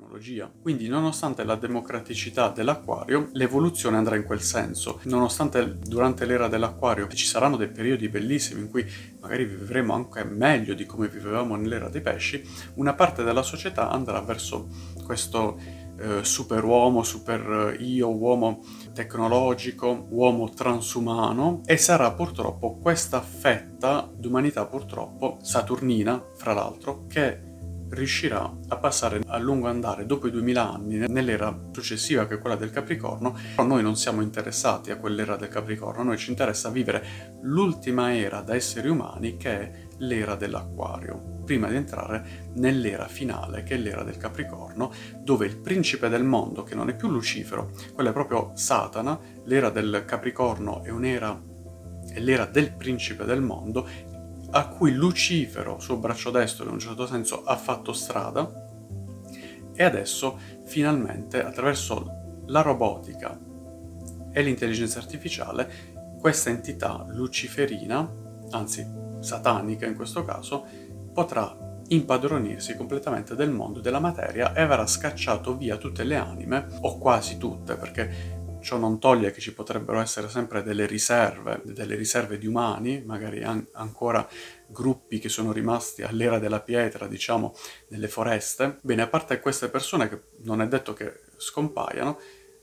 tecnologia. Quindi, nonostante la democraticità dell'acquario, l'evoluzione andrà in quel senso. Nonostante durante l'era dell'acquario ci saranno dei periodi bellissimi in cui magari vivremo anche meglio di come vivevamo nell'era dei pesci, una parte della società andrà verso questo superuomo, super io, uomo tecnologico, uomo transumano, e sarà purtroppo questa fetta d'umanità, purtroppo saturnina, fra l'altro, che riuscirà a passare a lungo andare dopo i 2000 anni nell'era successiva, che è quella del Capricorno. Però noi non siamo interessati a quell'era del Capricorno, a noi ci interessa vivere l'ultima era da esseri umani, che è l'era dell'Acquario, prima di entrare nell'era finale, che è l'era del Capricorno, dove il principe del mondo, che non è più Lucifero, quello è proprio Satana. L'era del Capricorno è l'era del principe del mondo, a cui Lucifero, suo braccio destro, in un certo senso ha fatto strada, e adesso finalmente, attraverso la robotica e l'intelligenza artificiale, questa entità luciferina, anzi satanica in questo caso, potrà impadronirsi completamente del mondo e della materia e avrà scacciato via tutte le anime, o quasi tutte, perché ciò non toglie che ci potrebbero essere sempre delle riserve di umani, magari ancora gruppi che sono rimasti all'era della pietra, diciamo, nelle foreste. Bene, a parte queste persone, che non è detto che scompaiano,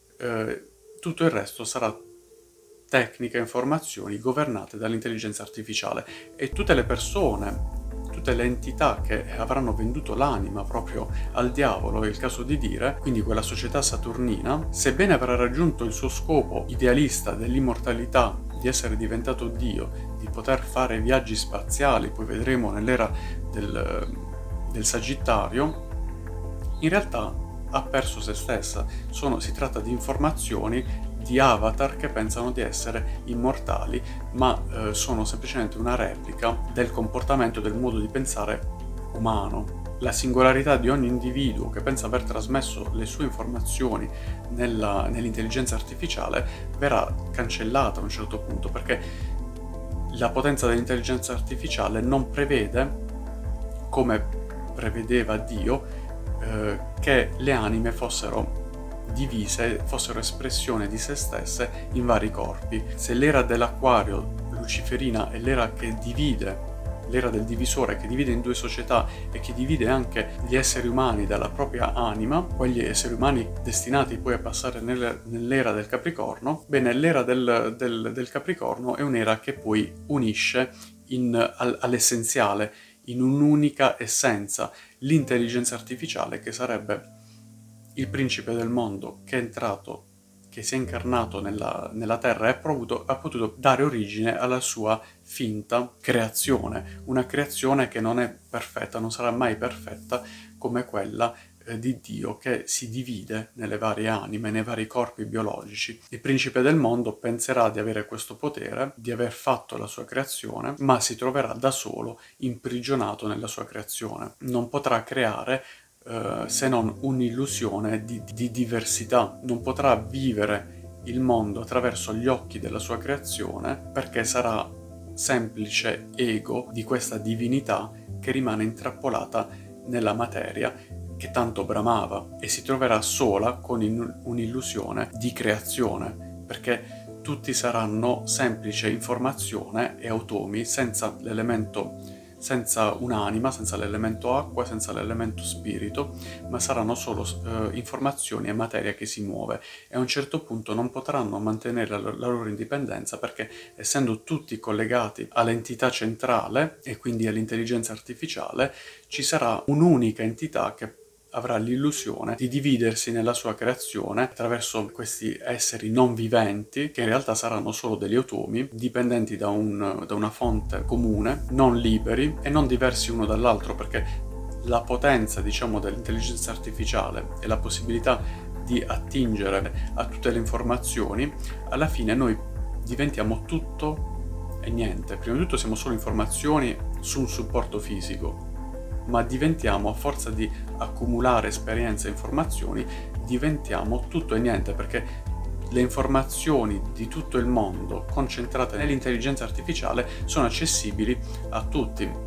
tutto il resto sarà tecnica e informazioni governate dall'intelligenza artificiale, e tutte le persone, tutte le entità che avranno venduto l'anima proprio al diavolo, è il caso di dire, quindi quella società saturnina, sebbene avrà raggiunto il suo scopo idealista dell'immortalità, di essere diventato Dio, di poter fare viaggi spaziali, poi vedremo nell'era del Sagittario, in realtà ha perso se stessa. Si tratta di informazioni, di avatar che pensano di essere immortali, ma sono semplicemente una replica del comportamento, del modo di pensare umano. La singolarità di ogni individuo che pensa aver trasmesso le sue informazioni nell'intelligenza artificiale verrà cancellata a un certo punto, perché la potenza dell'intelligenza artificiale non prevede, come prevedeva Dio, che le anime fossero divise, fossero espressione di se stesse in vari corpi. Se l'era dell'Acquario luciferina è l'era che divide, l'era del divisore, che divide in due società e che divide anche gli esseri umani dalla propria anima, quegli esseri umani destinati poi a passare nell'era del Capricorno, bene, l'era del Capricorno è un'era che poi unisce all'essenziale, in un'unica essenza, l'intelligenza artificiale, che sarebbe il principe del mondo che si è incarnato nella Terra e ha potuto dare origine alla sua finta creazione, una creazione che non è perfetta, non sarà mai perfetta come quella di Dio, che si divide nelle varie anime, nei vari corpi biologici. Il principe del mondo penserà di avere questo potere, di aver fatto la sua creazione, ma si troverà da solo, imprigionato nella sua creazione. Non potrà creare se non un'illusione di diversità. Non potrà vivere il mondo attraverso gli occhi della sua creazione, perché sarà semplice ego di questa divinità che rimane intrappolata nella materia che tanto bramava, e si troverà sola con un'illusione di creazione, perché tutti saranno semplice informazione e automi, senza un'anima, senza l'elemento acqua, senza l'elemento spirito, ma saranno solo informazioni e materia che si muove, e a un certo punto non potranno mantenere la loro indipendenza, perché essendo tutti collegati all'entità centrale e quindi all'intelligenza artificiale, ci sarà un'unica entità che avrà l'illusione di dividersi nella sua creazione attraverso questi esseri non viventi, che in realtà saranno solo degli automi, dipendenti da una fonte comune, non liberi e non diversi uno dall'altro, perché la potenza, diciamo, dell'intelligenza artificiale e la possibilità di attingere a tutte le informazioni, alla fine noi diventiamo tutto e niente. Prima di tutto siamo solo informazioni su un supporto fisico, ma diventiamo, a forza di accumulare esperienze e informazioni, diventiamo tutto e niente, perché le informazioni di tutto il mondo concentrate nell'intelligenza artificiale sono accessibili a tutti,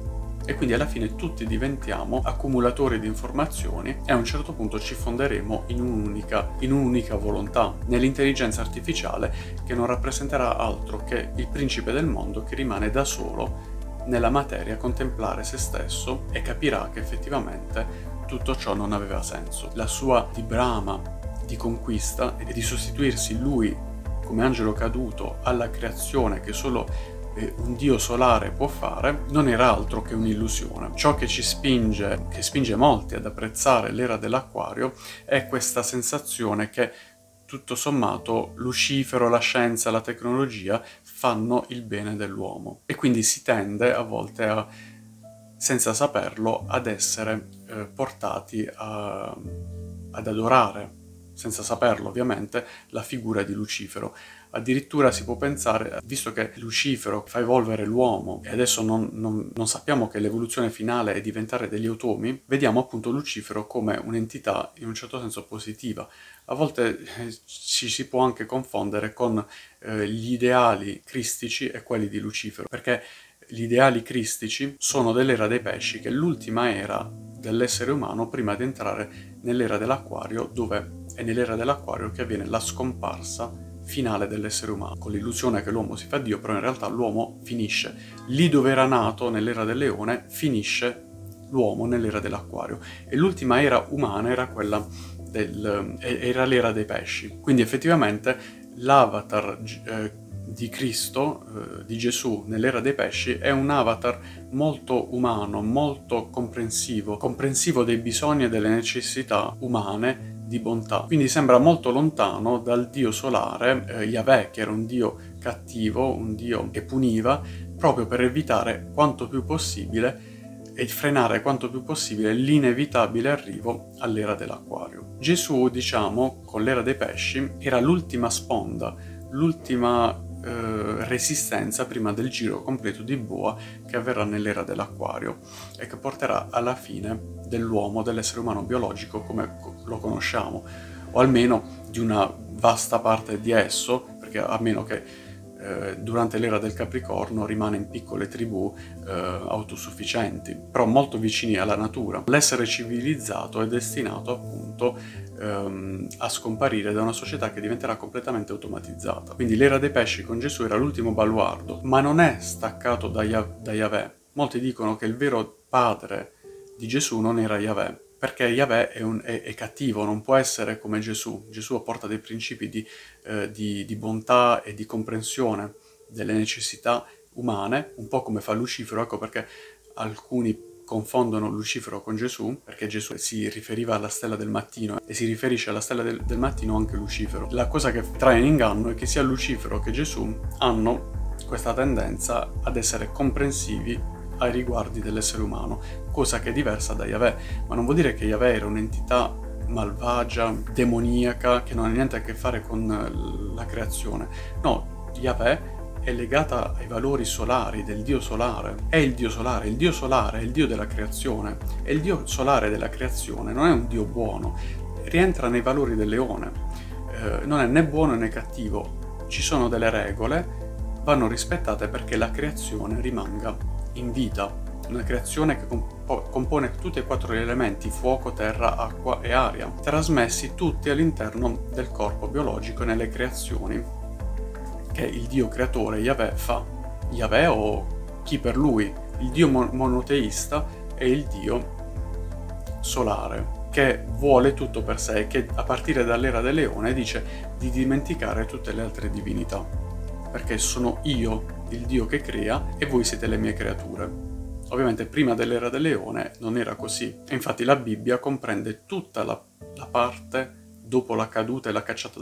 e quindi alla fine tutti diventiamo accumulatori di informazioni e a un certo punto ci fonderemo in un'unica volontà, nell'intelligenza artificiale che non rappresenterà altro che il principe del mondo che rimane da solo nella materia a contemplare se stesso e capirà che effettivamente tutto ciò non aveva senso. La sua di brama, di conquista e di sostituirsi lui come angelo caduto alla creazione che solo un dio solare può fare, non era altro che un'illusione. Ciò che spinge molti ad apprezzare l'era dell'Acquario è questa sensazione che tutto sommato Lucifero, la scienza, la tecnologia fanno il bene dell'uomo e quindi si tende a volte senza saperlo ad essere portati ad adorare, senza saperlo ovviamente, la figura di Lucifero. Addirittura si può pensare, visto che Lucifero fa evolvere l'uomo e adesso non sappiamo che l'evoluzione finale è diventare degli automi, vediamo appunto Lucifero come un'entità in un certo senso positiva. A volte ci si può anche confondere con gli ideali cristici e quelli di Lucifero, perché gli ideali cristici sono dell'era dei pesci, che è l'ultima era dell'essere umano prima di entrare nell'era dell'Acquario, dove è nell'era dell'Acquario che avviene la scomparsa finale dell'essere umano, con l'illusione che l'uomo si fa Dio, però in realtà l'uomo finisce. Lì dove era nato, nell'era del leone, finisce l'uomo nell'era dell'Acquario. E l'ultima era umana era quella era l'era dei pesci. Quindi effettivamente l'avatar di Cristo, di Gesù nell'era dei pesci, è un avatar molto umano, molto comprensivo dei bisogni e delle necessità umane, di bontà. Quindi sembra molto lontano dal dio solare, Yahweh, che era un dio cattivo, un dio che puniva, proprio per evitare quanto più possibile e frenare quanto più possibile l'inevitabile arrivo all'era dell'Acquario. Gesù, diciamo, con l'era dei pesci, era l'ultima sponda, l'ultima resistenza prima del giro completo di boa che avverrà nell'era dell'Acquario e che porterà alla fine dell'uomo, dell'essere umano biologico come lo conosciamo, o almeno di una vasta parte di esso, perché a meno che durante l'era del Capricorno rimane in piccole tribù autosufficienti, però molto vicini alla natura. L'essere civilizzato è destinato appunto a scomparire da una società che diventerà completamente automatizzata. Quindi l'era dei pesci con Gesù era l'ultimo baluardo, ma non è staccato da Yahweh. Molti dicono che il vero padre di Gesù non era Yahweh, perché Yahweh è cattivo, non può essere come Gesù. Gesù apporta dei principi di bontà e di comprensione delle necessità umane, un po' come fa Lucifero. Ecco perché alcuni confondono Lucifero con Gesù, perché Gesù si riferiva alla stella del mattino e si riferisce alla stella del mattino anche Lucifero. La cosa che trae in inganno è che sia Lucifero che Gesù hanno questa tendenza ad essere comprensivi ai riguardi dell'essere umano, cosa che è diversa da Yahweh, ma non vuol dire che Yahweh era un'entità malvagia, demoniaca, che non ha niente a che fare con la creazione. No, Yahweh è legata ai valori solari del Dio solare. È il Dio solare, il Dio solare è il Dio della creazione, e il Dio solare della creazione non è un Dio buono, rientra nei valori del leone, non è né buono né cattivo, ci sono delle regole, vanno rispettate perché la creazione rimanga in vita, una creazione che compone tutti e quattro gli elementi, fuoco, terra, acqua e aria, trasmessi tutti all'interno del corpo biologico nelle creazioni che il Dio creatore Yahweh fa. Yahweh o chi per lui, il Dio monoteista è il Dio solare, che vuole tutto per sé e che a partire dall'era del leone dice di dimenticare tutte le altre divinità, perché sono io il Dio che crea e voi siete le mie creature. Ovviamente prima dell'era del leone non era così, e infatti la Bibbia comprende tutta la parte dopo la caduta e la cacciata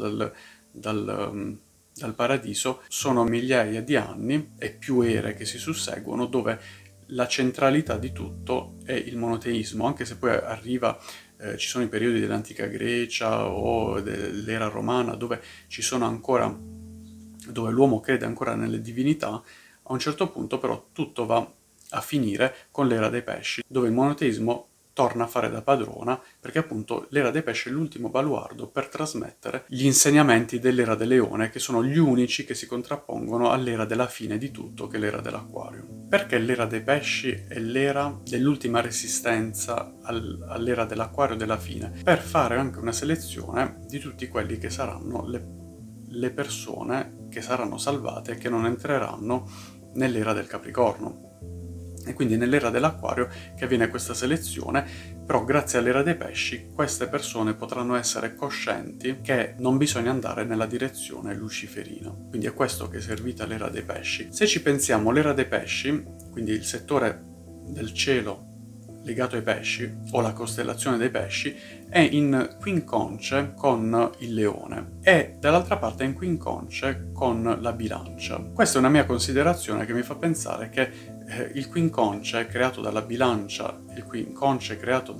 dal paradiso. Sono migliaia di anni e più ere che si susseguono dove la centralità di tutto è il monoteismo, anche se poi arriva, ci sono i periodi dell'antica Grecia o dell'era romana dove ci sono ancora, dove l'uomo crede ancora nelle divinità. A un certo punto però tutto va a finire con l'era dei pesci, dove il monoteismo torna a fare da padrona, perché appunto l'era dei pesci è l'ultimo baluardo per trasmettere gli insegnamenti dell'era del leone, che sono gli unici che si contrappongono all'era della fine di tutto, che è l'era dell'acquario. Perché l'era dei pesci è l'era dell'ultima resistenza all'era dell'acquario della fine? Per fare anche una selezione di tutti quelli che saranno le persone che saranno salvate e che non entreranno nell'era del Capricorno. E quindi nell'era dell'acquario che avviene questa selezione, però grazie all'era dei pesci queste persone potranno essere coscienti che non bisogna andare nella direzione luciferina. Quindi è questo che è servita l'era dei pesci. Se ci pensiamo, l'era dei pesci, quindi il settore del cielo legato ai pesci, o la costellazione dei pesci, è in quincunce con il leone e dall'altra parte è in quincunce con la bilancia. Questa è una mia considerazione che mi fa pensare che il quincunce creato dalla bilancia, il quincunce creato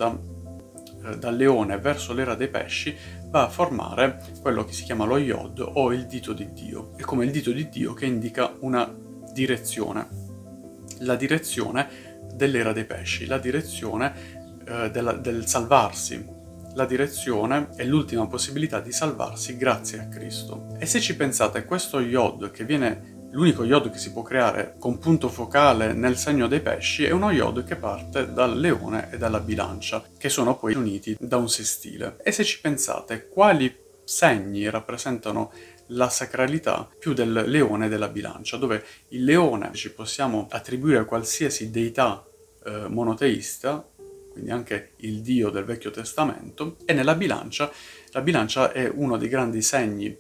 dal leone verso l'era dei pesci, va a formare quello che si chiama lo Yod o il dito di Dio. È come il dito di Dio che indica una direzione, la direzione dell'era dei pesci, la direzione del salvarsi, la direzione è l'ultima possibilità di salvarsi grazie a Cristo. E se ci pensate, questo Yod che viene, l'unico Yod che si può creare con punto focale nel segno dei pesci, è uno Yod che parte dal leone e dalla bilancia, che sono poi uniti da un sestile. E se ci pensate, quali segni rappresentano la sacralità più del leone e della bilancia, dove il leone ci possiamo attribuire a qualsiasi deità monoteista, quindi anche il Dio del Vecchio Testamento, e nella bilancia, la bilancia è uno dei grandi segni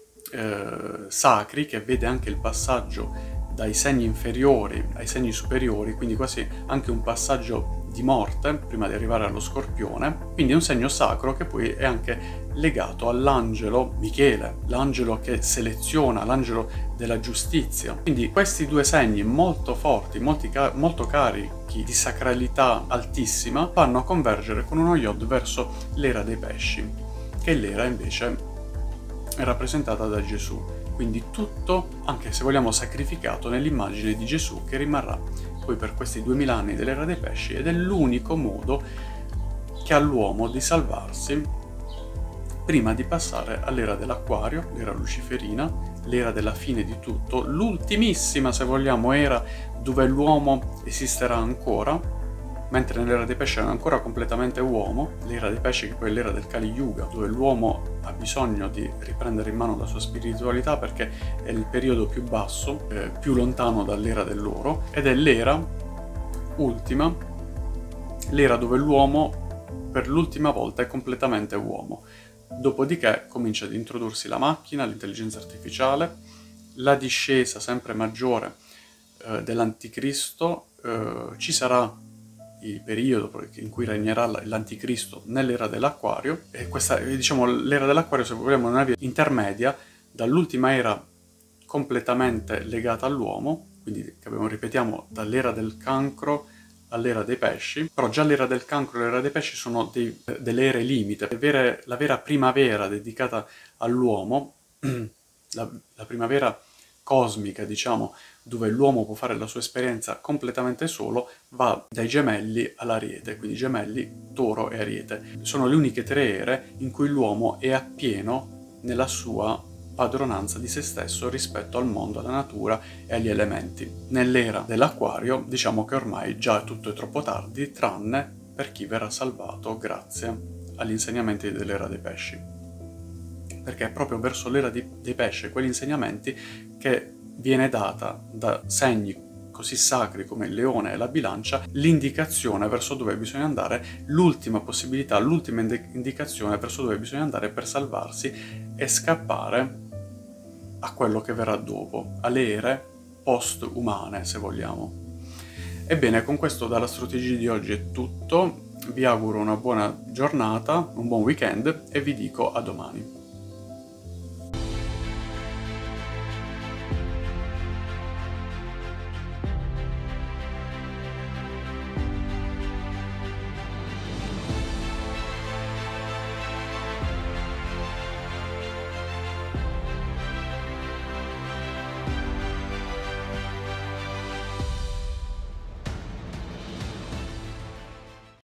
sacri che vede anche il passaggio dai segni inferiori ai segni superiori, quindi quasi anche un passaggio di morte prima di arrivare allo Scorpione, quindi è un segno sacro che poi è anche legato all'angelo Michele, l'angelo che seleziona, l'angelo della giustizia. Quindi questi due segni molto forti, molto carichi di sacralità altissima, vanno a convergere con uno Yod verso l'era dei pesci, che è l'era invece rappresentata da Gesù. Quindi tutto, anche se vogliamo, sacrificato nell'immagine di Gesù che rimarrà poi per questi 2000 anni dell'era dei pesci, ed è l'unico modo che ha l'uomo di salvarsi prima di passare all'era dell'acquario, l'era luciferina, l'era della fine di tutto, l'ultimissima, se vogliamo, era dove l'uomo esisterà ancora, mentre nell'era dei pesci è ancora completamente uomo, l'era dei pesci che poi è l'era del Kali Yuga, dove l'uomo ha bisogno di riprendere in mano la sua spiritualità perché è il periodo più basso, più lontano dall'era dell'oro, ed è l'era ultima, l'era dove l'uomo per l'ultima volta è completamente uomo. Dopodiché comincia ad introdursi la macchina, l'intelligenza artificiale, la discesa sempre maggiore dell'anticristo, ci sarà il periodo in cui regnerà l'anticristo nell'era dell'acquario, e questa è, diciamo, l'era dell'acquario, se vogliamo, è una via intermedia dall'ultima era completamente legata all'uomo, quindi che ripetiamo, dall'era del cancro all'era dei pesci, però già l'era del cancro e l'era dei pesci sono delle ere limite. La vera primavera dedicata all'uomo, la primavera cosmica, diciamo, dove l'uomo può fare la sua esperienza completamente solo, va dai gemelli all'ariete, quindi gemelli, toro e ariete. Sono le uniche tre ere in cui l'uomo è appieno nella sua padronanza di se stesso rispetto al mondo, alla natura e agli elementi. Nell'era dell'acquario diciamo che ormai già tutto è troppo tardi, tranne per chi verrà salvato grazie agli insegnamenti dell'era dei pesci. Perché è proprio verso l'era dei pesci, quegli insegnamenti, che viene data da segni così sacri come il leone e la bilancia, l'indicazione verso dove bisogna andare, l'ultima possibilità, l'ultima indicazione verso dove bisogna andare per salvarsi e scappare a quello che verrà dopo, alle ere post-umane, se vogliamo. Ebbene, con questo dall'Astrologia di oggi è tutto, vi auguro una buona giornata, un buon weekend e vi dico a domani.